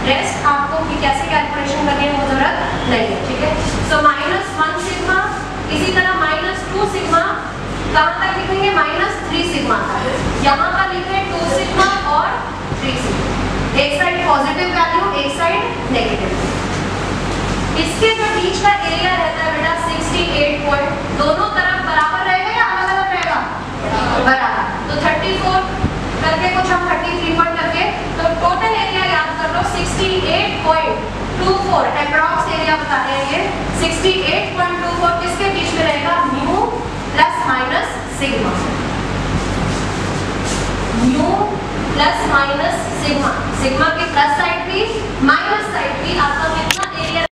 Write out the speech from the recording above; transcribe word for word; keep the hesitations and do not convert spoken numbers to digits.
Rest आपको कि कैसे कैलकुलेशन करनी है वो जरूरत नहीं है, ठीक है। सो माइनस वन सिग्मा, इसी तरह माइनस टू सिग्मा कहाँ तक लिखेंगे, माइनस थ्री सिग्मा तक। यहाँ पर लिखे टू सिग्मा और थ्री सिग्मा, एक साइड पॉजिटिव वैल्यू एक साइड नेगेटिव। इसके जो बीच का एरिया रहता है बेटा अड़सठ पॉइंट, दोनों तरफ बराबर रहेगा या अलग अलग रहेगा, बराबर। तो चौंतीस करके कुछ हम तैंतीस पॉइंट करके, तो टोटल एरिया याद कर लो अड़सठ पॉइंट दो चार, अप्रॉक्स एरिया बता रहे हैं ये अड़सठ पॉइंट दो चार, किसके बीच में रहेगा, mu plus minus sigma, mu plus minus sigma. Sigma की प्लस साइड भी माइनस साइड भी आपका कितना एरिया